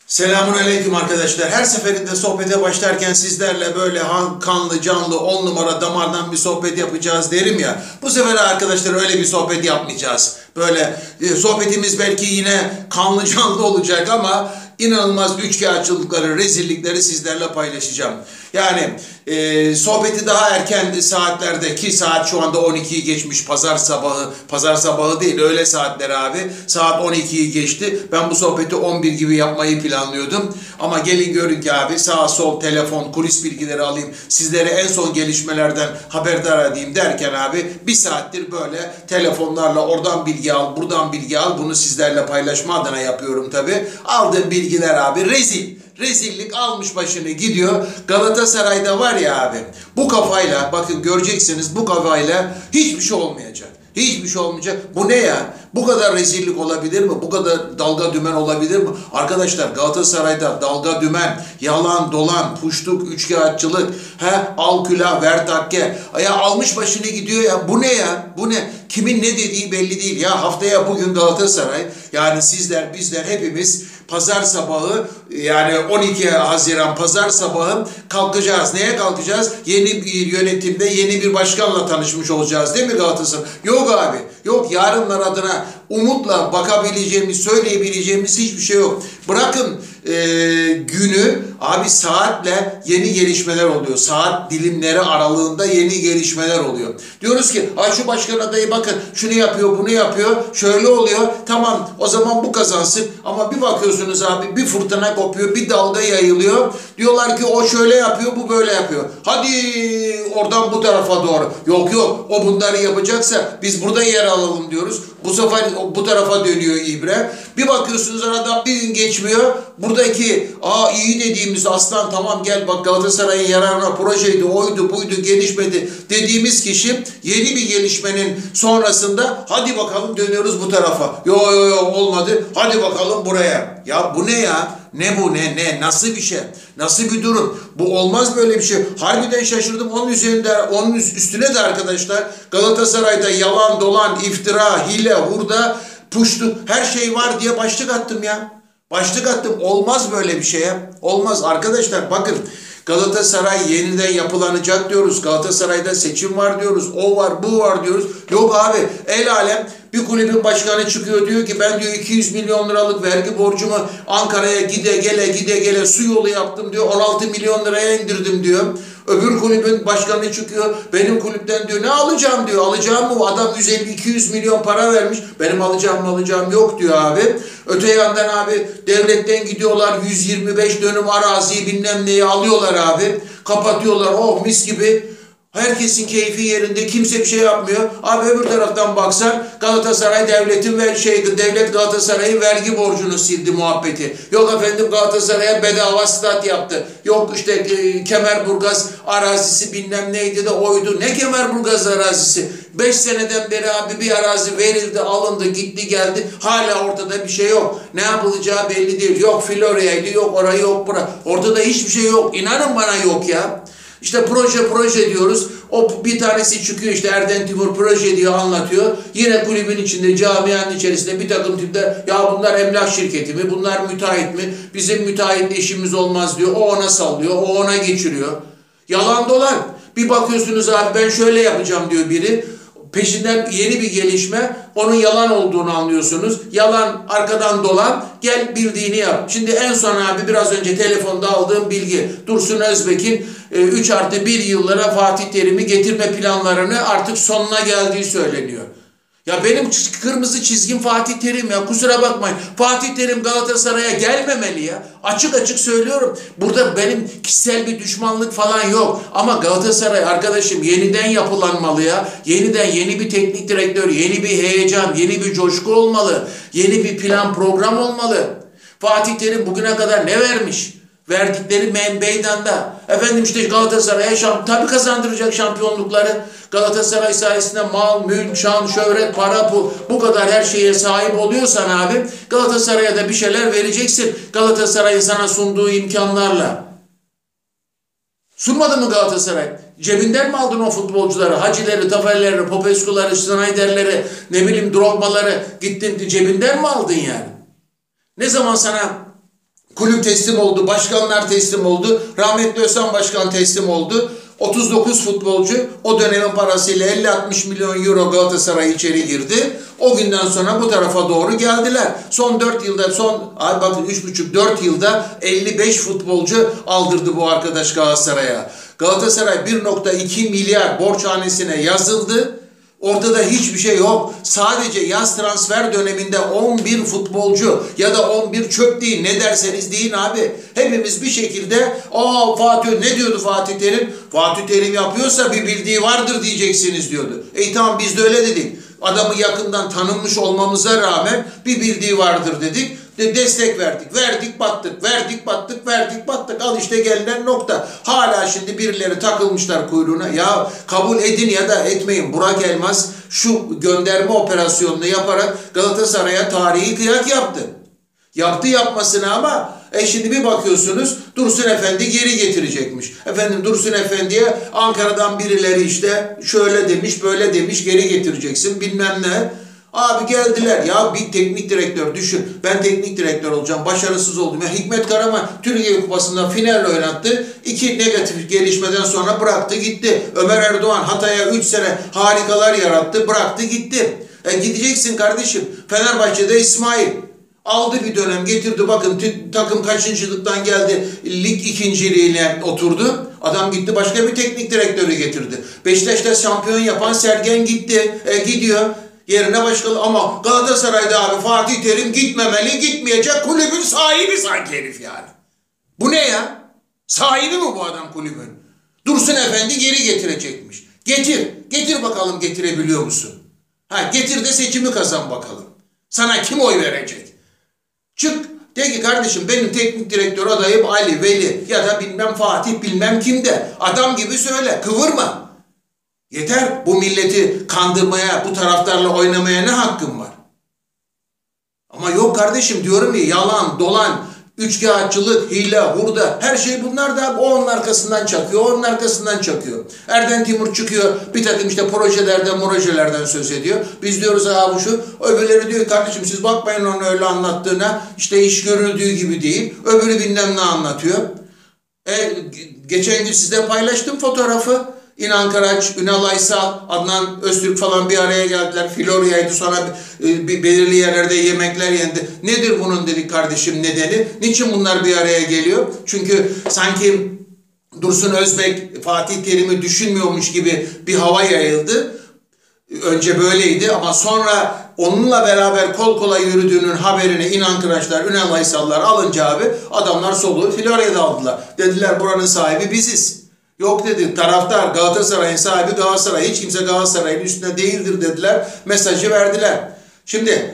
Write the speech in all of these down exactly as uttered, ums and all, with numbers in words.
Selamünaleyküm arkadaşlar. Her seferinde sohbete başlarken sizlerle böyle kanlı canlı on numara damardan bir sohbet yapacağız derim ya. Bu sefer arkadaşlar öyle bir sohbet yapmayacağız. Böyle e, sohbetimiz belki yine kanlı canlı olacak ama inanılmaz üçkağıtçılıkları, rezillikleri sizlerle paylaşacağım. Yani e, sohbeti daha erken saatlerde, ki saat şu anda on ikiyi geçmiş, pazar sabahı, pazar sabahı değil öğle saatleri abi, saat on ikiyi geçti. Ben bu sohbeti on bir gibi yapmayı planlıyordum. Ama gelin görün ki abi sağ sol telefon, kulis bilgileri alayım, sizlere en son gelişmelerden haberdar edeyim derken abi bir saattir böyle telefonlarla oradan bilgi al, buradan bilgi al, bunu sizlerle paylaşma adına yapıyorum tabi. Aldığım bilgiler abi rezil. Rezillik almış başını gidiyor. Galatasaray'da var ya abi, bu kafayla bakın göreceksiniz, bu kafayla hiçbir şey olmayacak. Hiçbir şey olmayacak. Bu ne ya? Bu kadar rezillik olabilir mi? Bu kadar dalga dümen olabilir mi? Arkadaşlar Galatasaray'da dalga dümen, yalan dolan, puştuk, üçkağıtçılık, he, al külah, ver takke. Ya almış başını gidiyor ya. Bu ne ya? Bu ne? Kimin ne dediği belli değil. Ya haftaya bugün Galatasaray, yani sizler, bizler hepimiz pazar sabahı, yani on iki Haziran pazar sabahı kalkacağız. Neye kalkacağız? Yeni bir yönetimde yeni bir başkanla tanışmış olacağız değil mi Galatasaray? Yok abi. Yok, yarınlar adına umutla bakabileceğimiz, söyleyebileceğimiz hiçbir şey yok. Bırakın e, günü abi, saatle yeni gelişmeler oluyor. Saat dilimleri aralığında yeni gelişmeler oluyor. Diyoruz ki ay şu başkan adayı bakın şunu yapıyor, bunu yapıyor, şöyle oluyor. Tamam, o zaman bu kazansın. Ama bir bakıyorsunuz abi, bir fırtına kopuyor, bir dalga yayılıyor. Diyorlar ki o şöyle yapıyor, bu böyle yapıyor. Hadi oradan bu tarafa doğru. Yok yok, o bunları yapacaksa biz burada yer alalım diyoruz. Bu sefer bu tarafa dönüyor ibre. Bir bakıyorsunuz aradan bir gün geçmiyor. Buradaki aa iyi dediğimiz aslan, tamam gel bak Galatasaray'ın yararına projeydi, oydu buydu, gelişmedi dediğimiz kişi yeni bir gelişmenin sonrasında hadi bakalım dönüyoruz bu tarafa. Yo yo yo olmadı. Hadi bakalım buraya. Ya bu ne ya? Ne bu ne ne? Nasıl bir şey? Nasıl bir durum? Bu olmaz böyle bir şey. Harbiden şaşırdım. Onun üzerinde, onun üstüne de arkadaşlar Galatasaray'da yalan dolan, iftira, hile, hurda, puştu her şey var diye başlık attım ya. Başlık attım. Olmaz böyle bir şey ya. Olmaz arkadaşlar, bakın. Galatasaray yeniden yapılanacak diyoruz. Galatasaray'da seçim var diyoruz. O var, bu var diyoruz. Yok abi, el alem bir kulübün başkanı çıkıyor diyor ki ben diyor iki yüz milyon liralık vergi borcumu Ankara'ya gide gele gide gele su yolu yaptım diyor. on altı milyon liraya indirdim diyor. Öbür kulübün başkanı çıkıyor. Benim kulüpten diyor ne alacağım diyor. Alacağım mı? Adam yüz elli iki yüz milyon para vermiş. Benim alacağım alacağım yok diyor abi. Öte yandan abi devletten gidiyorlar yüz yirmi beş dönüm araziyi bilmem neyi alıyorlar abi. Kapatıyorlar. Oh mis gibi. Herkesin keyfi yerinde, kimse bir şey yapmıyor. Abi öbür taraftan baksan Galatasaray devletin ve şey devlet Galatasaray'ın vergi borcunu sildi muhabbeti. Yok efendim Galatasaray'a bedava stat yaptı. Yok işte e, Kemerburgaz arazisi bilmem neydi de oydu. Ne Kemerburgaz arazisi? Beş seneden beri abi bir arazi verildi, alındı, gitti geldi. Hala ortada bir şey yok. Ne yapılacağı belli değil. Yok Florya'ydı, yok orayı, yok bura. Ortada hiçbir şey yok. İnanın bana yok ya. İşte proje proje diyoruz. O bir tanesi çıkıyor işte Erden Timur proje diye anlatıyor. Yine kulübün içinde, camianın içerisinde bir takım tipler ya bunlar emlak şirketi mi? Bunlar müteahhit mi? Bizim müteahhitle işimiz olmaz diyor. O ona sallıyor. O ona geçiriyor. Yalan dolan. Bir bakıyorsunuz abi ben şöyle yapacağım diyor biri. Peşinden yeni bir gelişme, onun yalan olduğunu anlıyorsunuz. Yalan, arkadan dolan, gel bildiğini yap. Şimdi en son abi biraz önce telefonda aldığım bilgi, Dursun Özbek'in üç artı bir yıllara Fatih Terim'i getirme planlarını artık sonuna geldiği söyleniyor. Ya benim kırmızı çizgim Fatih Terim ya, kusura bakmayın. Fatih Terim Galatasaray'a gelmemeli ya. Açık açık söylüyorum. Burada benim kişisel bir düşmanlık falan yok. Ama Galatasaray arkadaşım yeniden yapılanmalı ya. Yeniden yeni bir teknik direktör, yeni bir heyecan, yeni bir coşku olmalı. Yeni bir plan program olmalı. Fatih Terim bugüne kadar ne vermiş? Verdikleri meydanda. Efendim işte Galatasaray'a şamp tabii kazandıracak şampiyonlukları. Galatasaray sayesinde mal, mülk, şan, şöhret, para, pul, bu kadar her şeye sahip oluyorsan abi Galatasaray'a da bir şeyler vereceksin. Galatasaray'ın sana sunduğu imkanlarla. Sunmadı mı Galatasaray? Cebinden mi aldın o futbolcuları? Hacileri, Taferleri, Popescu'ları, Schneider'leri, ne bileyim Drogba'ları gittin cebinden mi aldın yani? Ne zaman sana Kulüp teslim oldu, başkanlar teslim oldu, rahmetli Özhan Başkan teslim oldu. otuz dokuz futbolcu o dönemin parasıyla elli altmış milyon euro Galatasaray içeri girdi. O günden sonra bu tarafa doğru geldiler. Son dört yılda, son ay bakın üç buçuk dört yılda elli beş futbolcu aldırdı bu arkadaş Galatasaray'a. Galatasaray bir nokta iki milyar borçhanesine yazıldı. Ortada hiçbir şey yok. Sadece yaz transfer döneminde on bir futbolcu ya da on bir çöp değil, ne derseniz deyin abi. Hepimiz bir şekilde aa Fatih ne diyordu Fatih Terim? Fatih Terim yapıyorsa bir bildiği vardır diyeceksiniz diyordu. E tamam biz de öyle dedik. Adamı yakından tanınmış olmamıza rağmen bir bildiği vardır dedik. De destek verdik. Verdik battık. Verdik battık. Verdik battık. Al işte gelinen nokta. Hala şimdi birileri takılmışlar kuyruğuna. Ya kabul edin ya da etmeyin. Burak Elmas şu gönderme operasyonunu yaparak Galatasaray'a tarihi kıyak yaptı. Yaptı yapmasını ama e şimdi bir bakıyorsunuz Dursun Efendi geri getirecekmiş. Efendim Dursun Efendi'ye Ankara'dan birileri işte şöyle demiş böyle demiş geri getireceksin bilmem ne. Abi geldiler ya bir teknik direktör düşün. Ben teknik direktör olacağım. Başarısız oldum. Ya Hikmet Karaman Türkiye Kupası'nda final oynattı. İki negatif gelişmeden sonra bıraktı gitti. Ömer Erdoğan Hatay'a üç sene harikalar yarattı. Bıraktı gitti. E gideceksin kardeşim. Fenerbahçe'de İsmail aldı bir dönem getirdi. Bakın takım kaçıncılıktan geldi. Lig ikinciliğine oturdu. Adam gitti başka bir teknik direktörü getirdi. Beşiktaş'ta şampiyon yapan Sergen gitti. E gidiyor. Yerine başkaları ama Galatasaray'da abi Fatih Terim gitmemeli, gitmeyecek, kulübün sahibi sanki herif yani. Bu ne ya? Sahibi mi bu adam kulübün? Dursun Efendi geri getirecekmiş. Getir, getir bakalım getirebiliyor musun? Ha getir de seçimi kazan bakalım. Sana kim oy verecek? Çık de ki kardeşim benim teknik direktör adayım Ali, Veli ya da bilmem Fatih bilmem kimde. Adam gibi söyle, kıvırma. Yeter bu milleti kandırmaya, bu taraftarla oynamaya ne hakkın var? Ama yok kardeşim diyorum ya yalan, dolan, üçkağıtçılık, hile, hurda her şey bunlar da o onun arkasından çakıyor, o onun arkasından çakıyor. Erden Timur çıkıyor bir takım işte projelerden, projelerden söz ediyor. Biz diyoruz ha bu şu, öbürleri diyor kardeşim siz bakmayın onu öyle anlattığına işte iş görüldüğü gibi değil. Öbürü bilmem ne anlatıyor. E, geçen gün size paylaştım fotoğrafı. İnan Karaç, Ünal Aysal, Adnan Öztürk falan bir araya geldiler. Florya'ydı sonra bir, bir belirli yerlerde yemekler yendi. Nedir bunun dedik kardeşim nedeni? Niçin bunlar bir araya geliyor? Çünkü sanki Dursun Özbek Fatih Terim'i düşünmüyormuş gibi bir hava yayıldı. Önce böyleydi ama sonra onunla beraber kol kola yürüdüğünün haberini İnan Kıraçlar, Ünal Aysallar alınca abi adamlar soluğu Florya'da aldılar. Dediler buranın sahibi biziz. Yok dedi taraftar Galatasaray'ın sahibi Galatasaray. Hiç kimse Galatasaray'ın üstüne değildir dediler. Mesajı verdiler. Şimdi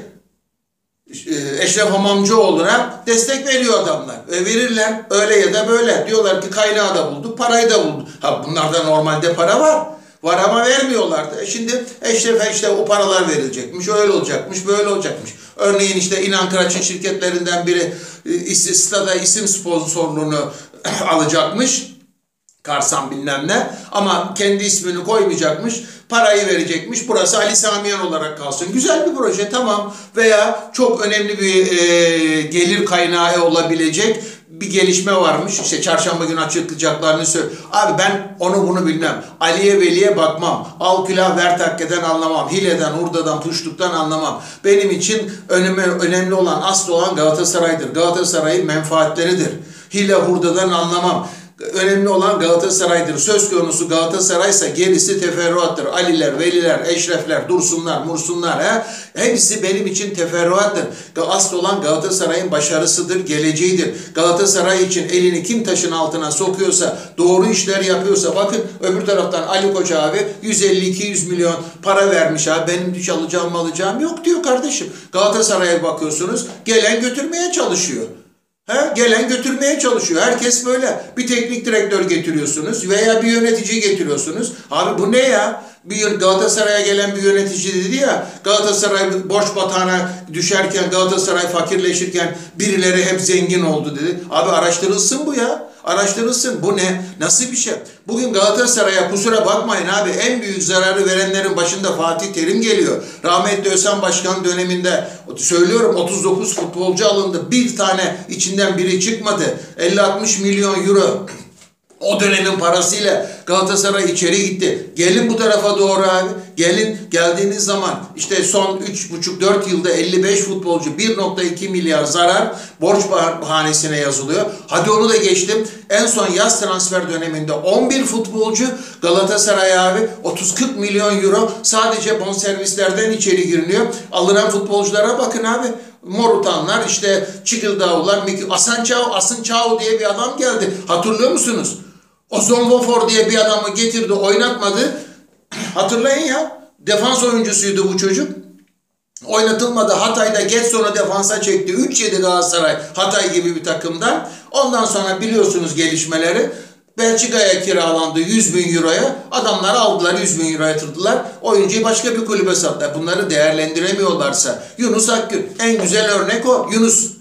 Eşref Hamamcıoğlu'na destek veriyor adamlar. E verirler öyle ya da böyle. Diyorlar ki kaynağı da bulduk, parayı da bulduk. Ha bunlarda normalde para var. Var ama vermiyorlardı. E şimdi Eşref'e işte o paralar verilecekmiş, öyle olacakmış, böyle olacakmış. Örneğin işte İnan Kıraç'ın şirketlerinden biri Stada isim sponsorluğunu alacakmış. Karsan bilmem ne ama kendi ismini koymayacakmış, parayı verecekmiş. Burası Ali Samiyen olarak kalsın. Güzel bir proje tamam veya çok önemli bir e, gelir kaynağı olabilecek bir gelişme varmış. İşte çarşamba günü açıklayacaklarını söyle. Abi ben onu bunu bilmem. Ali'ye Veli'ye bakmam. Al külah ver takkeden anlamam. Hileden, hurdadan, puşluktan anlamam. Benim için önemli, önemli olan, asıl olan Galatasaray'dır. Galatasaray'ın menfaatleridir. Hile hurdadan anlamam. Önemli olan Galatasaray'dır. Söz konusu Galatasaray'sa gerisi teferruattır. Aliler, Veliler, Eşrefler, Dursunlar, Mursunlar he? Hepsi benim için teferruattır. Asıl olan Galatasaray'ın başarısıdır, geleceğidir. Galatasaray için elini kim taşın altına sokuyorsa, doğru işler yapıyorsa bakın öbür taraftan Ali Koç abi yüz elli iki yüz milyon para vermiş abi. Benim hiç alacağım alacağım yok diyor kardeşim. Galatasaray'a bakıyorsunuz gelen götürmeye çalışıyor. He, gelen götürmeye çalışıyor. Herkes böyle. Bir teknik direktör getiriyorsunuz veya bir yönetici getiriyorsunuz. Abi bu ne ya? Bir Galatasaray'a gelen bir yönetici dedi ya, Galatasaray borç batağına düşerken, Galatasaray fakirleşirken birileri hep zengin oldu dedi. Abi araştırılsın bu ya. Araştırılsın. Bu ne? Nasıl bir şey? Bugün Galatasaray'a kusura bakmayın abi, en büyük zararı verenlerin başında Fatih Terim geliyor. Rahmetli Özcan Başkan döneminde söylüyorum otuz dokuz futbolcu alındı. Bir tane içinden biri çıkmadı. elli altmış milyon euro. O dönemin parasıyla Galatasaray içeri gitti. Gelin bu tarafa doğru abi. Gelin, geldiğiniz zaman işte son üç buçuk dört yılda elli beş futbolcu, bir nokta iki milyar zarar borç bahanesine yazılıyor. Hadi onu da geçtim. En son yaz transfer döneminde on bir futbolcu Galatasaray abi otuz kırk milyon euro sadece bonservislerden içeri giriliyor. Alınan futbolculara bakın abi. Morutanlar, işte Çikildağlılar, Asançao, Asınçao diye bir adam geldi. Hatırlıyor musunuz? Ozon Vofor diye bir adamı getirdi, oynatmadı. Hatırlayın ya. Defans oyuncusuydu bu çocuk. Oynatılmadı. Hatay'da geç sonra defansa çekti. üç yedi Galatasaray Hatay gibi bir takımdan. Ondan sonra biliyorsunuz gelişmeleri. Belçika'ya kiralandı yüz bin euroya. Adamları aldılar, yüz bin euroya yatırdılar. Oyuncuyu başka bir kulübe sattılar. Bunları değerlendiremiyorlarsa. Yunus Akgün en güzel örnek o. Yunus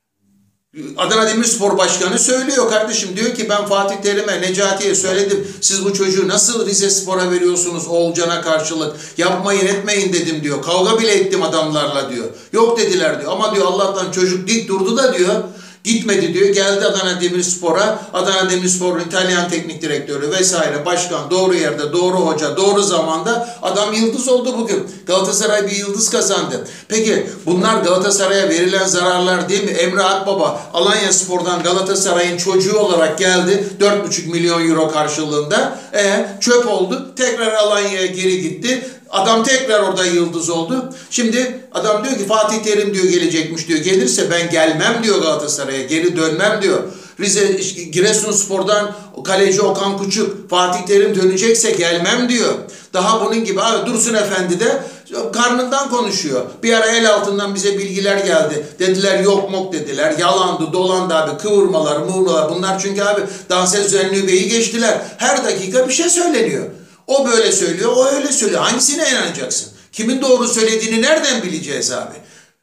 Adana Demirspor Başkanı söylüyor kardeşim. Diyor ki ben Fatih Terim'e, Necati'ye söyledim. Siz bu çocuğu nasıl Rizespor'a veriyorsunuz Oğulcan'a karşılık? Yapmayın etmeyin dedim diyor. Kavga bile ettim adamlarla diyor. Yok dediler diyor. Ama diyor Allah'tan çocuk dik durdu da diyor. Gitmedi diyor. Geldi Adana Demirspor'a. Adana Demirspor'un İtalyan teknik direktörü vesaire, başkan, doğru yerde, doğru hoca, doğru zamanda adam yıldız oldu bugün. Galatasaray bir yıldız kazandı. Peki bunlar Galatasaray'a verilen zararlar değil mi? Emre Akbaba Alanyaspor'dan Galatasaray'ın çocuğu olarak geldi. dört buçuk milyon euro karşılığında. E çöp oldu. Tekrar Alanya'ya geri gitti. Adam tekrar orada yıldız oldu. Şimdi adam diyor ki Fatih Terim diyor gelecekmiş diyor. Gelirse ben gelmem diyor Galatasaray'a. Geri dönmem diyor. Rize Giresunspor'dan kaleci Okan Kuçuk, Fatih Terim dönecekse gelmem diyor. Daha bunun gibi abi Dursun Efendi de karnından konuşuyor. Bir ara el altından bize bilgiler geldi. Dediler yok mok dediler. Yalandı, dolandı abi. Kıvırmalar, mıvırmalar. Bunlar çünkü abi Danses Zennübe'yi geçtiler. Her dakika bir şey söyleniyor. O böyle söylüyor, o öyle söylüyor. Hangisine inanacaksın? Kimin doğru söylediğini nereden bileceğiz abi?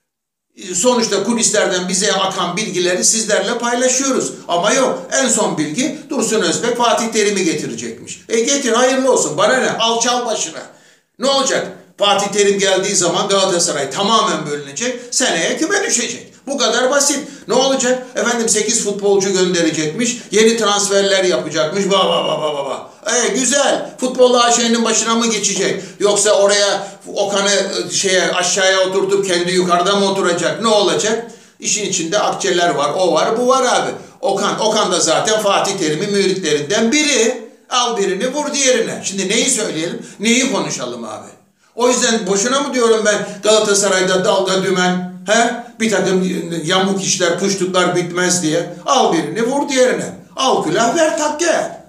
Sonuçta kulislerden bize akan bilgileri sizlerle paylaşıyoruz. Ama yok. En son bilgi Dursun Özbek Fatih Terim'i getirecekmiş. E getir, hayırlı olsun. Bana ne? Al çal başına. Ne olacak? Fatih Terim geldiği zaman Galatasaray tamamen bölünecek. Seneye küme düşecek. Bu kadar basit. Ne olacak? Efendim sekiz futbolcu gönderecekmiş. Yeni transferler yapacakmış. Ba ba ba ba ba. E güzel. Futbol A Ş'nin başına mı geçecek? Yoksa oraya Okan'ı şeye aşağıya oturtup kendi yukarıda mı oturacak? Ne olacak? İşin içinde akçeler var. O var, bu var abi. Okan, Okan da zaten Fatih Terim'in müritlerinden biri. Al birini vur diğerine. Şimdi neyi söyleyelim? Neyi konuşalım abi? O yüzden boşuna mı diyorum ben Galatasaray'da dalga dümen, he? Bir takım yamuk işler, puştuklar bitmez diye. Al birini vur diğerine. Al külah ver tak gel.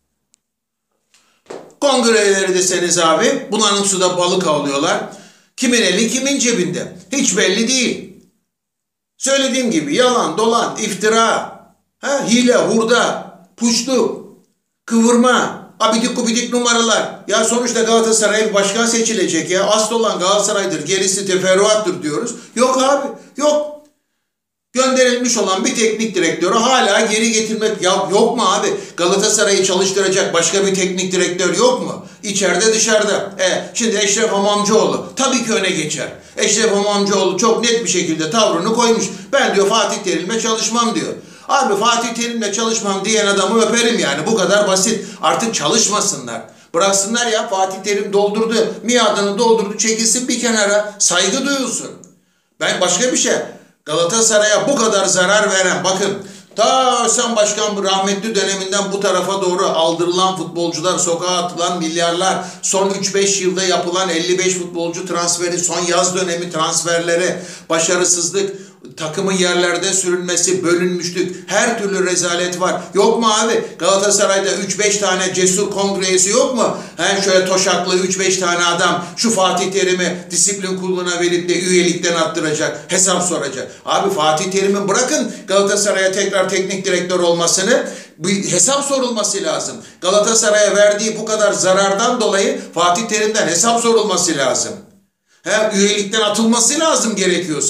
Kongreleri deseniz abi bunların suda balık avlıyorlar. Kimin eli kimin cebinde? Hiç belli değil. Söylediğim gibi yalan, dolan, iftira, he? Hile, hurda, puştuk, kıvırma, abidik gubidik numaralar. Ya sonuçta Galatasaray'a bir başkan seçilecek ya. Asıl olan Galatasaray'dır, gerisi teferruattır diyoruz. Yok abi, yok. Gönderilmiş olan bir teknik direktörü hala geri getirmek ya yok mu abi? Galatasaray'ı çalıştıracak başka bir teknik direktör yok mu? İçeride dışarıda. E, şimdi Eşref Hamamcıoğlu tabii ki öne geçer. Eşref Hamamcıoğlu çok net bir şekilde tavrını koymuş. Ben diyor Fatih Terim'le çalışmam diyor. Abi Fatih Terim'le çalışmam diyen adamı öperim yani. Bu kadar basit. Artık çalışmasınlar. Bıraksınlar ya, Fatih Terim doldurdu. Miadını doldurdu, çekilsin bir kenara. Saygı duyulsun. Ben başka bir şey. Galatasaray'a bu kadar zarar veren, bakın ta Özcan Başkan rahmetli döneminden bu tarafa doğru aldırılan futbolcular, sokağa atılan milyarlar, son üç beş yılda yapılan elli beş futbolcu transferi, son yaz dönemi transferleri, başarısızlık, takımın yerlerde sürülmesi, bölünmüşlük, her türlü rezalet var. Yok mu abi? Galatasaray'da üç beş tane cesur kongre üyesi yok mu? He şöyle toşaklı üç beş tane adam şu Fatih Terim'i disiplin kuruluna verip de üyelikten attıracak, hesap soracak. Abi Fatih Terim'in bırakın Galatasaray'a tekrar teknik direktör olmasını, bir hesap sorulması lazım. Galatasaray'a verdiği bu kadar zarardan dolayı Fatih Terim'den hesap sorulması lazım. He, üyelikten atılması lazım gerekiyorsa.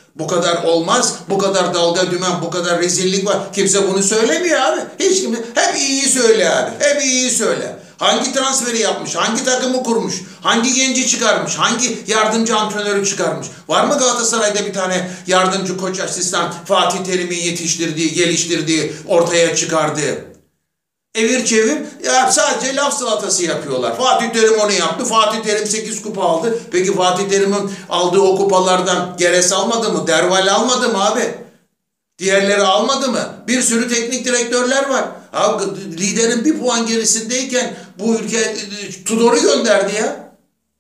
Bu kadar olmaz, bu kadar dalga dümen, bu kadar rezillik var. Kimse bunu söylemiyor abi. Hiç kimse. Hep iyiyi söyle abi. Hep iyiyi söyle. Hangi transferi yapmış, hangi takımı kurmuş, hangi genci çıkarmış, hangi yardımcı antrenörü çıkarmış. Var mı Galatasaray'da bir tane yardımcı koç asistan Fatih Terim'in yetiştirdiği, geliştirdiği, ortaya çıkardığı? Evir çevir ya sadece laf salatası yapıyorlar. Fatih Terim onu yaptı. Fatih Terim sekiz kupa aldı. Peki Fatih Terim'in aldığı o kupalardan Geres almadı mı? Derval almadı mı abi? Diğerleri almadı mı? Bir sürü teknik direktörler var. Abi, liderin bir puan gerisindeyken bu ülke Tudor'u gönderdi ya.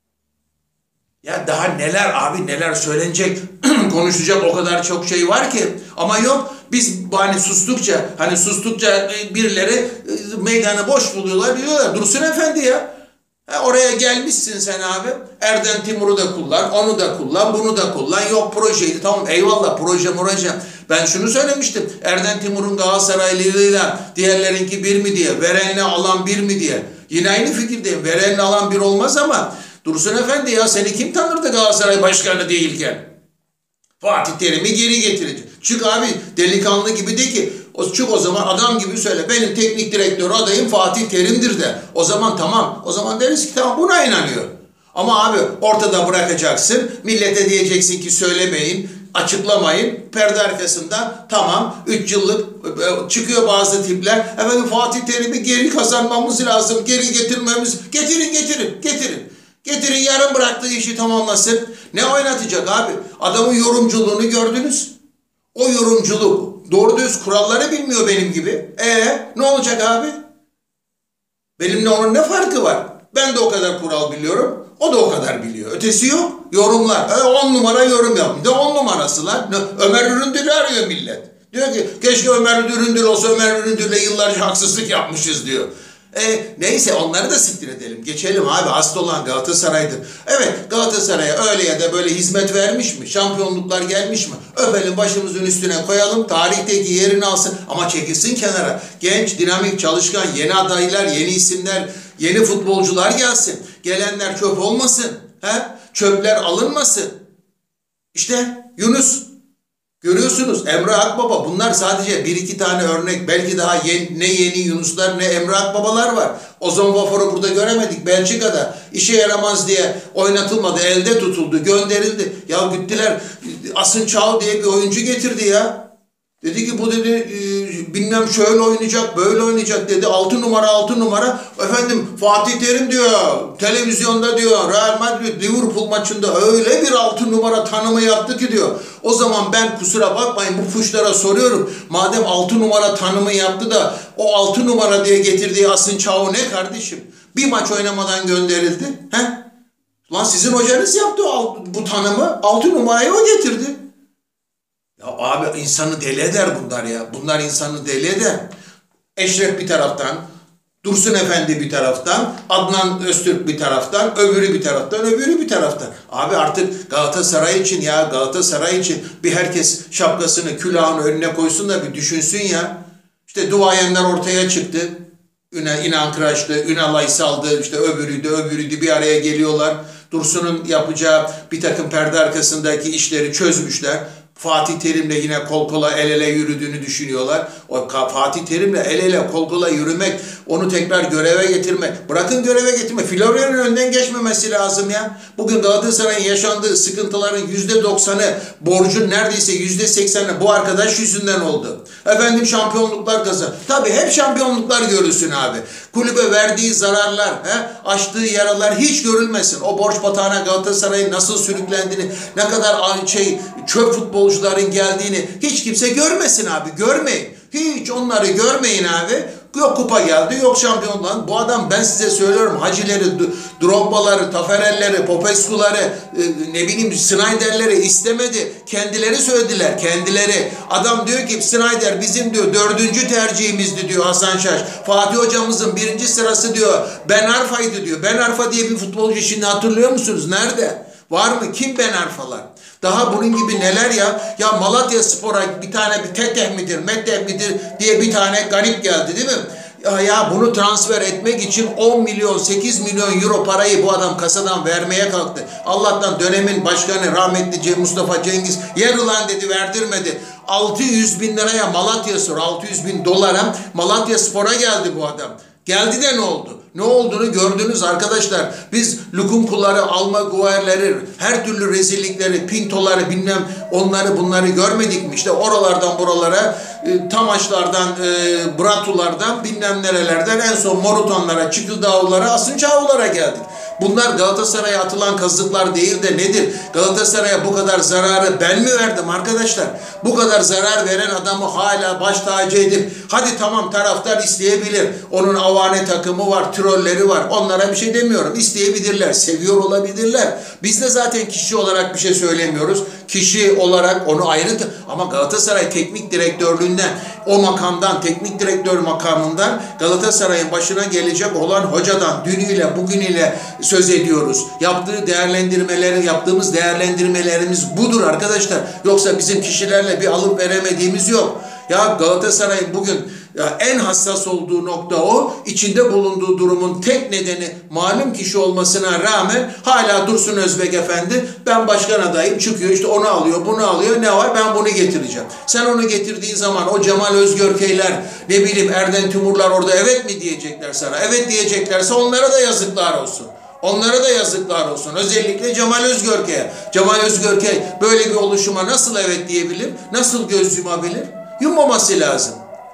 Ya daha neler abi neler söylenecek, konuşacak o kadar çok şey var ki. Ama yok biz hani sustukça hani sustukça birileri meydanı boş buluyorlar diyorlar. Dursun Efendi ya. Ha, oraya gelmişsin sen abi. Erden Timur'u da kullan, onu da kullan, bunu da kullan. Yok projeydi tamam eyvallah proje proje. Ben şunu söylemiştim. Erden Timur'un Galatasaraylılığıyla diğerlerinki bir mi diye. Verenle alan bir mi diye. Yine aynı fikirdeyim. Verenle alan bir olmaz ama Dursun Efendi ya seni kim tanırdı Galatasaray başkanı değilken? Fatih Terim'i geri getirici. Çık abi delikanlı gibi de ki o çık o zaman adam gibi söyle. Benim teknik direktör adayım Fatih Terim'dir de. O zaman tamam. O zaman deriz ki tamam buna inanıyor. Ama abi ortada bırakacaksın. Millete diyeceksin ki söylemeyin, açıklamayın. Perde arkasında tamam üç yıllık çıkıyor bazı tipler. Efendim Fatih Terim'i geri kazanmamız lazım. Geri getirmemiz. Getirin getirin getirin. Getirin yarım bıraktığı işi tamamlasın. Ne oynatacak abi? Adamın yorumculuğunu gördünüz. O yorumculuk doğru düz kuralları bilmiyor benim gibi. E ne olacak abi? Benimle onun ne farkı var? Ben de o kadar kural biliyorum. O da o kadar biliyor. Ötesi yok. Yorumlar. E, on numara yorum yapmış. De on numarasılar. Ömer Üründül'ü arıyor millet. Diyor ki keşke Ömer Üründül olsa Ömer Üründül'le yıllarca haksızlık yapmışız diyor. E, neyse onları da siktir edelim. Geçelim abi hasta olan Galatasaray'dır. Evet Galatasaray'a öyle ya da böyle hizmet vermiş mi? Şampiyonluklar gelmiş mi? Öpelim başımızın üstüne koyalım. Tarihteki yerini alsın ama çekilsin kenara. Genç, dinamik, çalışkan, yeni adaylar, yeni isimler, yeni futbolcular gelsin. Gelenler çöp olmasın. He? Çöpler alınmasın. İşte Yunus. Görüyorsunuz Emre Akbaba bunlar sadece bir iki tane örnek belki daha yeni, ne yeni Yunuslar ne Emre Akbabalar var. Ozan Vafor'u burada göremedik Belçika'da işe yaramaz diye oynatılmadı elde tutuldu gönderildi. Ya gittiler Asın Çağ diye bir oyuncu getirdi ya. Dedi ki bu dedi e, bilmem şöyle oynayacak böyle oynayacak dedi. Altı numara altı numara. Efendim Fatih Terim diyor televizyonda diyor Real Madrid Liverpool maçında öyle bir altı numara tanımı yaptı ki diyor. O zaman ben kusura bakmayın bu puşlara soruyorum. Madem altı numara tanımı yaptı da o altı numara diye getirdiği Asın Çağ'ı ne kardeşim? Bir maç oynamadan gönderildi. He? Lan sizin hocanız yaptı o, bu tanımı. Altı numarayı o getirdi. Ya abi insanı deli eder bunlar ya. Bunlar insanı deli eder. Eşref bir taraftan, Dursun Efendi bir taraftan, Adnan Öztürk bir taraftan, öbürü bir taraftan, öbürü bir taraftan. Abi artık Galatasaray için ya Galatasaray için bir herkes şapkasını, külahını önüne koysun da bir düşünsün ya. İşte duayenler ortaya çıktı. Ünal, İnan Kıraç'tı, Ünal Aysal'dı, işte öbürüydü, öbürüydü bir araya geliyorlar. Dursun'un yapacağı bir takım perde arkasındaki işleri çözmüşler. Fatih Terim'le yine kol kola el ele yürüdüğünü düşünüyorlar. O Fatih Terim'le el ele kol kola yürümek, onu tekrar göreve getirmek. Bırakın göreve getirme. Florya'nın önden geçmemesi lazım ya. Bugün Galatasaray'ın yaşandığı sıkıntıların yüzde doksanı, borcun neredeyse yüzde sekseni bu arkadaş yüzünden oldu. Efendim şampiyonluklar kazan. Tabii hep şampiyonluklar görülsün abi. Kulübe verdiği zararlar, he, açtığı yaralar hiç görülmesin. O borç batağına Galatasaray'ın nasıl sürüklendiğini, ne kadar şey çöp futbolcuların geldiğini hiç kimse görmesin abi. Görmeyin. Hiç onları görmeyin abi. Yok kupa geldi, yok şampiyonluğun. Bu adam ben size söylüyorum Hacileri, Drogba'ları, Taferelleri, Popescu'ları, e, ne bileyim Snyder'leri istemedi. Kendileri söylediler, kendileri. Adam diyor ki Snyder bizim diyor dördüncü tercihimizdi diyor Hasan Şaş. Fatih hocamızın birinci sırası diyor Ben Arfa'ydı diyor. Ben Arfa diye bir futbolcu şimdi hatırlıyor musunuz? Nerede? Var mı? Kim Ben Arfalar? Daha bunun gibi neler ya? Ya Malatya Spor'a bir tane bir Teteh midir, Metteh midir diye bir tane garip geldi değil mi? Ya, ya bunu transfer etmek için on milyon, sekiz milyon euro parayı bu adam kasadan vermeye kalktı. Allah'tan dönemin başkanı rahmetli Mustafa Cengiz yer ulan dedi, verdirmedi. altı yüz bin liraya Malatya Spor, altı yüz bin dolara Malatya Spor'a geldi bu adam. Geldi de ne oldu? Ne olduğunu gördünüz arkadaşlar. Biz Lukunkuları, Almaguer'leri, her türlü rezillikleri, Pintoları, bilmem onları bunları görmedik mi? İşte oralardan buralara, e, Tamaşlardan, e, Bratulardan, bilmem nerelerden en son Morutanlara, Çıkıldağlılara, Asınçağlılara geldik. Bunlar Galatasaray'a atılan kazıklar değil de nedir? Galatasaray'a bu kadar zararı ben mi verdim arkadaşlar? Bu kadar zarar veren adamı hala baş tacı edip, hadi tamam taraftar isteyebilir. Onun avane takımı var, trolleri var. Onlara bir şey demiyorum. İsteyebilirler, seviyor olabilirler. Biz de zaten kişi olarak bir şey söylemiyoruz. Kişi olarak onu ayrı, ama Galatasaray teknik direktörlüğünden, o makamdan, teknik direktör makamından, Galatasaray'ın başına gelecek olan hocadan dünüyle bugünüyle söz ediyoruz. Yaptığı değerlendirmeleri, yaptığımız değerlendirmelerimiz budur arkadaşlar. Yoksa bizim kişilerle bir alıp veremediğimiz yok. Ya Galatasaray'ın bugün ya en hassas olduğu nokta o. İçinde bulunduğu durumun tek nedeni malum kişi olmasına rağmen hala Dursun Özbek Efendi, ben başkan adayım, çıkıyor işte onu alıyor, bunu alıyor, ne var, ben bunu getireceğim. Sen onu getirdiğin zaman o Cemal Özgörkeyler, ne bileyim Erden Timurlar orada evet mi diyecekler sana? Evet diyeceklerse onlara da yazıklar olsun. Onlara da yazıklar olsun. Özellikle Cemal Özgörkey'e. Cemal Özgörkey böyle bir oluşuma nasıl evet diyebilir? Nasıl göz yumabilir? Yummaması lazım.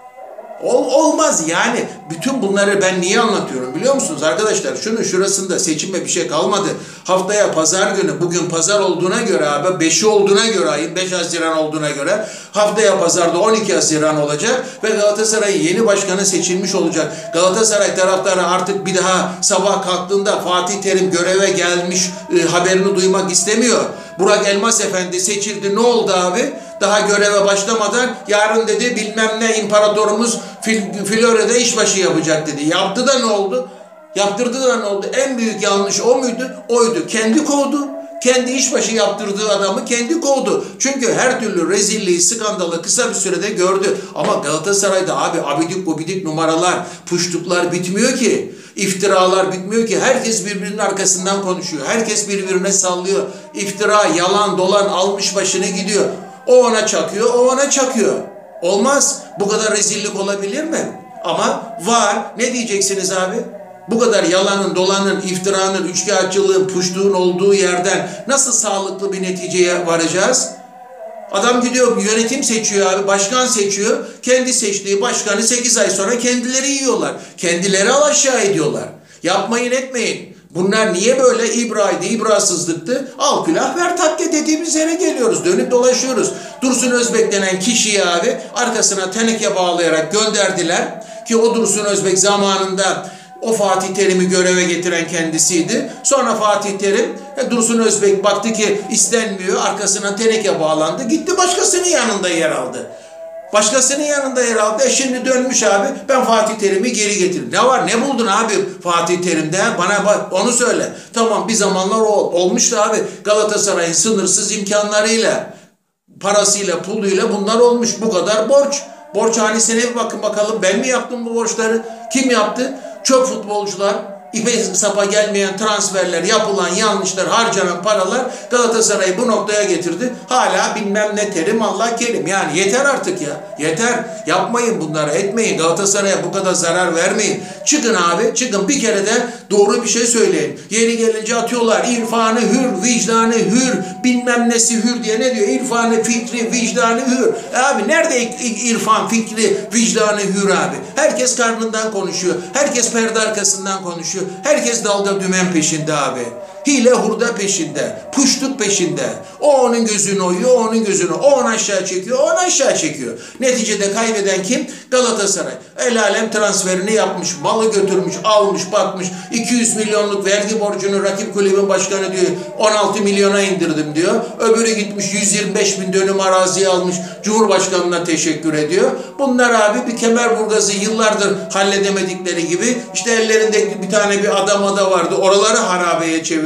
Ol, olmaz yani. Bütün bunları ben niye anlatıyorum biliyor musunuz arkadaşlar? Şunun şurasında seçime bir şey kalmadı. Haftaya pazar günü, bugün pazar olduğuna göre abi, beşi olduğuna göre, ayın beş Haziran olduğuna göre haftaya pazarda on iki Haziran olacak ve Galatasaray'ın yeni başkanı seçilmiş olacak. Galatasaray taraftarı artık bir daha sabah kalktığında Fatih Terim göreve gelmiş e, haberini duymak istemiyor. Burak Elmas Efendi seçildi, ne oldu abi? Daha göreve başlamadan yarın dedi bilmem ne imparatorumuz Fil, Florya'da işbaşı yapacak dedi. Yaptı da ne oldu? Yaptırdı da ne oldu? En büyük yanlış o muydu? Oydu. Kendi kovdu. Kendi işbaşı yaptırdığı adamı kendi kovdu. Çünkü her türlü rezilliği, skandalı kısa bir sürede gördü. Ama Galatasaray'da abi abidik gubidik numaralar, puştuklar bitmiyor ki. İftiralar bitmiyor ki. Herkes birbirinin arkasından konuşuyor. Herkes birbirine sallıyor. İftira, yalan, dolan almış başını gidiyor. O ona çakıyor, o ona çakıyor. Olmaz. Bu kadar rezillik olabilir mi? Ama var. Ne diyeceksiniz abi? Bu kadar yalanın, dolanın, iftiranın, üçkağıtçılığın, puştuğun olduğu yerden nasıl sağlıklı bir neticeye varacağız? Adam gidiyor yönetim seçiyor abi, başkan seçiyor. Kendi seçtiği başkanı sekiz ay sonra kendileri yiyorlar. Kendileri alaşağı ediyorlar. Yapmayın etmeyin. Bunlar niye böyle ibraydı, ibrasızlıktı? Al külah ver takke dediğimiz yere geliyoruz. Dönüp dolaşıyoruz. Dursun Özbek denen kişiyi abi arkasına teneke bağlayarak gönderdiler. Ki o Dursun Özbek zamanında o Fatih Terim'i göreve getiren kendisiydi. Sonra Fatih Terim, Dursun Özbek baktı ki istenmiyor, arkasına teneke bağlandı. Gitti başkasının yanında yer aldı. Başkasının yanında yer aldı. E şimdi dönmüş abi, ben Fatih Terim'i geri getirdim. Ne var, ne buldun abi Fatih Terim'de? Bana bak, onu söyle. Tamam, bir zamanlar o olmuştu abi. Galatasaray'ın sınırsız imkanlarıyla, parasıyla, puluyla bunlar olmuş. Bu kadar borç. Borçhanesine bir bakın bakalım. Ben mi yaptım bu borçları? Kim yaptı? Çöp futbolcular, ipe sapa gelmeyen transferler, yapılan yanlışlar, harcanan paralar Galatasaray'ı bu noktaya getirdi. Hala bilmem ne terim, Allah kerim. Yani yeter artık ya. Yeter. Yapmayın bunları, etmeyin. Galatasaray'a bu kadar zarar vermeyin. Çıkın abi, çıkın bir kere de doğru bir şey söyleyin. Yeri gelince atıyorlar. İrfanı hür, vicdanı hür, bilmem nesi hür diye ne diyor? İrfanı, fikri, vicdanı hür. E abi nerede irfan, fikri, vicdanı hür abi? Herkes karnından konuşuyor. Herkes perde arkasından konuşuyor. Herkes dalga dümen peşinde abi. Hile hurda peşinde. Puştuk peşinde. O onun gözünü oyuyor, o onun gözünü. O onu aşağı çekiyor, o onu aşağı çekiyor. Neticede kaybeden kim? Galatasaray. El alem transferini yapmış, malı götürmüş, almış, bakmış. iki yüz milyonluk vergi borcunu rakip kulübün başkanı diyor on altı milyona indirdim diyor. Öbürü gitmiş yüz yirmi beş bin dönüm araziyi almış. Cumhurbaşkanına teşekkür ediyor. Bunlar abi bir Kemerburgaz'ı yıllardır halledemedikleri gibi işte ellerinde bir tane bir adama da vardı. Oraları harabeye çevirdi.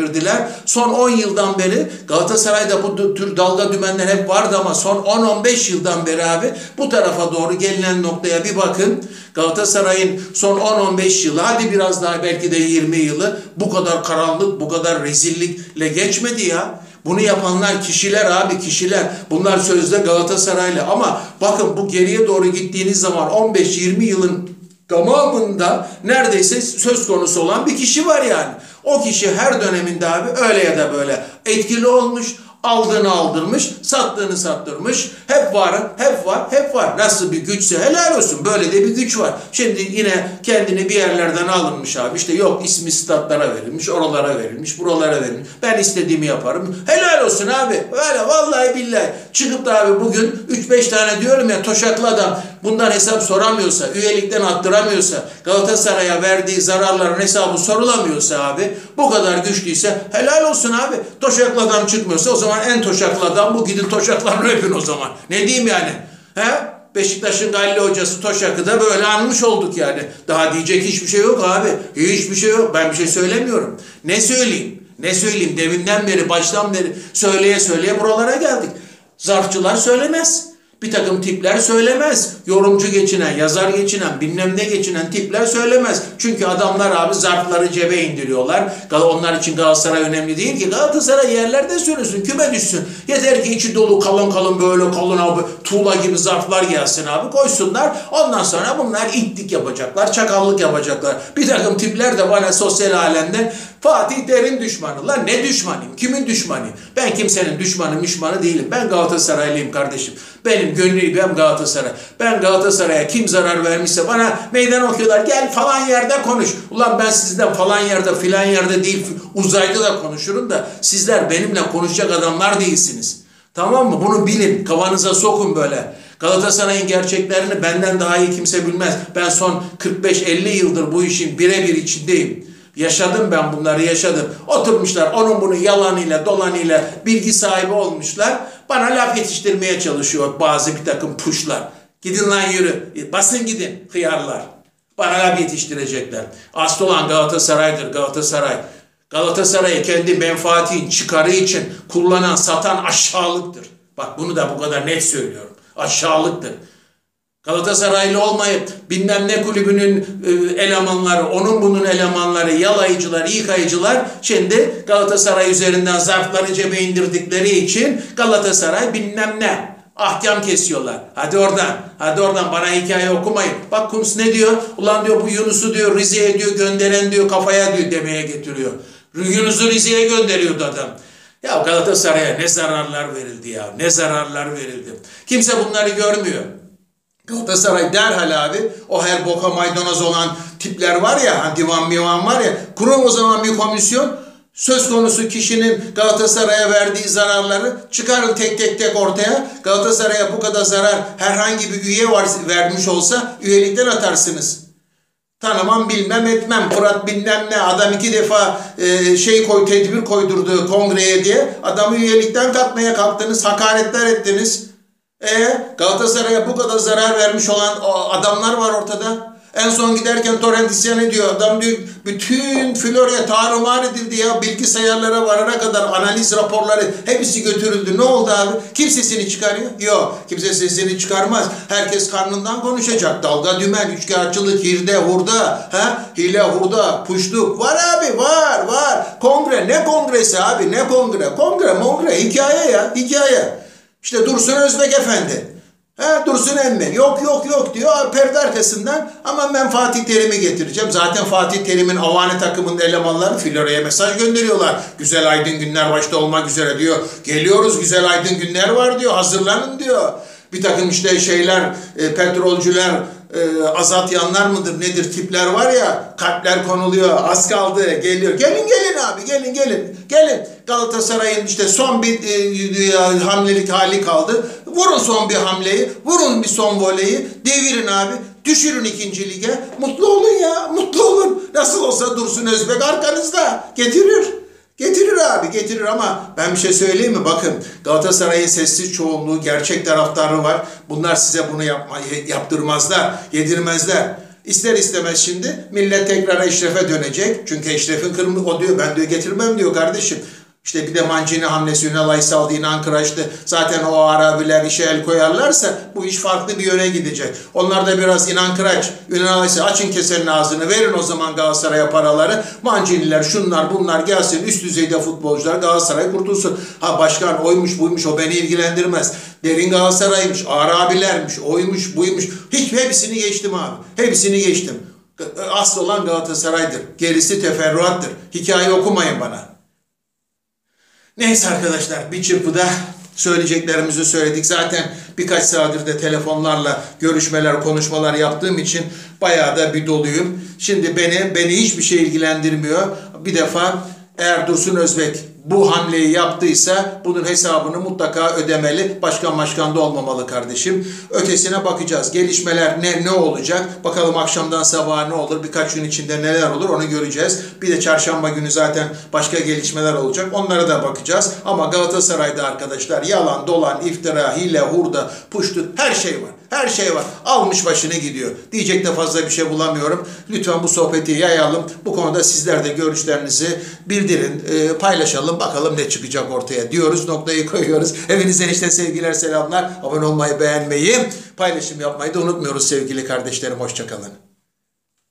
indirdiler. Son on yıldan beri Galatasaray'da bu tür dalga dümenler hep vardı ama son on on beş yıldan beri abi bu tarafa doğru gelinen noktaya bir bakın. Galatasaray'ın son on on beş yılı, hadi biraz daha belki de yirmi yılı bu kadar karanlık, bu kadar rezillikle geçmedi ya. Bunu yapanlar kişiler abi, kişiler. Bunlar sözde Galatasaraylı ama bakın bu geriye doğru gittiğiniz zaman on beş yirmi yılın tamamında neredeyse söz konusu olan bir kişi var yani. O kişi her döneminde abi öyle ya da böyle etkili olmuş, aldığını aldırmış, sattığını sattırmış. Hep var, hep var, hep var. Nasıl bir güçse helal olsun. Böyle de bir güç var. Şimdi yine kendini bir yerlerden alınmış abi. İşte yok ismi statlara verilmiş, oralara verilmiş, buralara verilmiş. Ben istediğimi yaparım. Helal olsun abi. Öyle vallahi billahi. Çıkıp da abi bugün üç beş tane diyorum ya toşaklı adam bundan hesap soramıyorsa, üyelikten attıramıyorsa, Galatasaray'a verdiği zararların hesabı sorulamıyorsa abi, bu kadar güçlüyse helal olsun abi. Toşaklı adam çıkmıyorsa o zaman en toşaklı adam bu, gidin toşaklarını öpün o zaman. Ne diyeyim yani? He? Beşiktaş'ın Galli hocası Toşak'ı da böyle anmış olduk yani. Daha diyecek hiçbir şey yok abi. Hiçbir şey yok. Ben bir şey söylemiyorum. Ne söyleyeyim? Ne söyleyeyim? Deminden beri, baştan beri söyleye söyleye buralara geldik. Zarfçılar söylemez. Bir takım tipler söylemez. Yorumcu geçinen, yazar geçinen, bilmem ne geçinen tipler söylemez. Çünkü adamlar abi zarfları cebe indiriyorlar. Onlar için Galatasaray önemli değil ki. Galatasaray yerlerde sürünsün, küme düşsün. Yeter ki içi dolu kalın kalın böyle kalın abi tuğla gibi zarflar gelsin abi koysunlar. Ondan sonra bunlar itlik yapacaklar, çakallık yapacaklar. Bir takım tipler de bana sosyal alemde Fatih Terim düşmanı. Lan ne düşmanıyım? Kimin düşmanıyım? Ben kimsenin düşmanı düşmanı değilim. Ben Galatasaraylıyım kardeşim. Benim gönlüm Galatasaray. Ben Galatasaray'a kim zarar vermişse bana meydan okuyorlar. Gel falan yerde konuş. Ulan ben sizden falan yerde filan yerde değil uzayda da konuşurum da sizler benimle konuşacak adamlar değilsiniz. Tamam mı? Bunu bilin. Kafanıza sokun böyle. Galatasaray'ın gerçeklerini benden daha iyi kimse bilmez. Ben son kırk beş elli yıldır bu işin birebir içindeyim. Yaşadım ben bunları yaşadım. Oturmuşlar onun bunun yalanıyla dolanıyla bilgi sahibi olmuşlar. Bana laf yetiştirmeye çalışıyor bazı bir takım puşlar. Gidin lan yürü. Basın gidin hıyarlar. Bana laf yetiştirecekler. Asıl olan Galatasaray'dır Galatasaray. Galatasaray'ı kendi menfaatin çıkarı için kullanan satan aşağılıktır. Bak bunu da bu kadar net söylüyorum. Aşağılıktır. Galatasaraylı olmayıp bilmem ne kulübünün e, elemanları, onun bunun elemanları, yalayıcılar, yıkayıcılar şimdi Galatasaray üzerinden zarfları cebe indirdikleri için Galatasaray bilmem ne ahkam kesiyorlar. Hadi oradan, hadi oradan bana hikaye okumayın. Bak Kuntz ne diyor? Ulan diyor bu Yunus'u diyor Rize'ye diyor gönderen diyor kafaya diyor demeye getiriyor. Yunus'u Rize'ye gönderiyordu adam. Ya Galatasaray'a ne zararlar verildi ya, ne zararlar verildi. Kimse bunları görmüyor. Galatasaray derhal abi o her boka maydanoz olan tipler var ya hani divan mivan var ya kurun o zaman bir komisyon söz konusu kişinin Galatasaray'a verdiği zararları çıkarın tek tek tek ortaya. Galatasaray'a bu kadar zarar herhangi bir üye var, vermiş olsa üyelikten atarsınız. Tanımam bilmem etmem Fırat bilmem ne adam iki defa e, şey koy tedbir koydurdu kongreye diye adamı üyelikten katmaya kalktınız hakaretler ettiniz. E Galatasaray'a bu kadar zarar vermiş olan adamlar var ortada. En son giderken Torrent isyan ediyor. Adam diyor bütün Florya tarumar edildi ya. Bilgisayarlara varana kadar analiz raporları hepsi götürüldü. Ne oldu abi? Kim sesini çıkarıyor? Yok. Kimse sesini çıkarmaz. Herkes karnından konuşacak. Dalga dümen, üçkağıtçılık, hirde, hurda, ha? Hile, hurda, puşluk. Var abi var var. Kongre ne kongresi abi ne kongre? Kongre mongre hikaye ya hikaye. İşte Dursun Özbek Efendi. He, Dursun emmi. Yok yok yok diyor perde arkasından ama ben Fatih Terim'i getireceğim. Zaten Fatih Terim'in Avani takımının elemanları Florya'ya mesaj gönderiyorlar. Güzel aydın günler başta olmak üzere diyor. Geliyoruz güzel aydın günler var diyor. Hazırlanın diyor. Bir takım işte şeyler, e, petrolcüler, e, azat yanlar mıdır nedir tipler var ya kalpler konuluyor az kaldı geliyor. Gelin gelin abi gelin gelin gelin. Galatasaray'ın işte son bir e, hamlelik hali kaldı. Vurun son bir hamleyi, vurun bir son voleyi, devirin abi. Düşürün ikinci lige. Mutlu olun ya, mutlu olun. Nasıl olsa Dursun Özbek arkanızda. Getirir. Getirir abi, getirir ama ben bir şey söyleyeyim mi? Bakın Galatasaray'ın sessiz çoğunluğu, gerçek taraftarı var. Bunlar size bunu yapma, yaptırmazlar, yedirmezler. İster istemez şimdi millet tekrar Eşref'e dönecek. Çünkü Eşref'in kırmızı o diyor ben diyor getirmem diyor kardeşim. İşte bir de Mancini hamlesi Ünal Aysal diye Ankaraç'ta zaten o Arabiler işe el koyarlarsa bu iş farklı bir yöne gidecek. Onlar da biraz İnan Kıraç, Ünal Aysal açın kesenin ağzını verin o zaman Galatasaray'a paraları. Manciniler şunlar bunlar gelsin üst düzeyde futbolcular Galatasaray kurtulsun. Ha başkan oymuş buymuş o beni ilgilendirmez. Derin Galatasaray'mış, Arabilermiş, oymuş buymuş. Hiç hepsini geçtim abi. Hepsini geçtim. Asıl olan Galatasaray'dır. Gerisi teferruattır. Hikaye okumayın bana. Neyse arkadaşlar bir çırpıda söyleyeceklerimizi söyledik. Zaten birkaç saattir de telefonlarla görüşmeler, konuşmalar yaptığım için bayağı da bir doluyum. Şimdi beni beni hiçbir şey ilgilendirmiyor. Bir defa eğer Dursun Özbek bu hamleyi yaptıysa bunun hesabını mutlaka ödemeli. Başkan başkan da olmamalı kardeşim. Ötesine bakacağız. Gelişmeler ne ne olacak? Bakalım akşamdan sabaha ne olur? Birkaç gün içinde neler olur? Onu göreceğiz. Bir de çarşamba günü zaten başka gelişmeler olacak. Onlara da bakacağız. Ama Galatasaray'da arkadaşlar yalan, dolan, iftira, hile, hurda, puştu her şey var. Her şey var. Almış başını gidiyor. Diyecek de fazla bir şey bulamıyorum. Lütfen bu sohbeti yayalım. Bu konuda sizler de görüşlerinizi bildirin, e, paylaşalım. Bakalım ne çıkacak ortaya diyoruz. Noktayı koyuyoruz. Hepinize işte sevgiler, selamlar. Abone olmayı, beğenmeyi, paylaşım yapmayı da unutmuyoruz sevgili kardeşlerim. Hoşça kalın.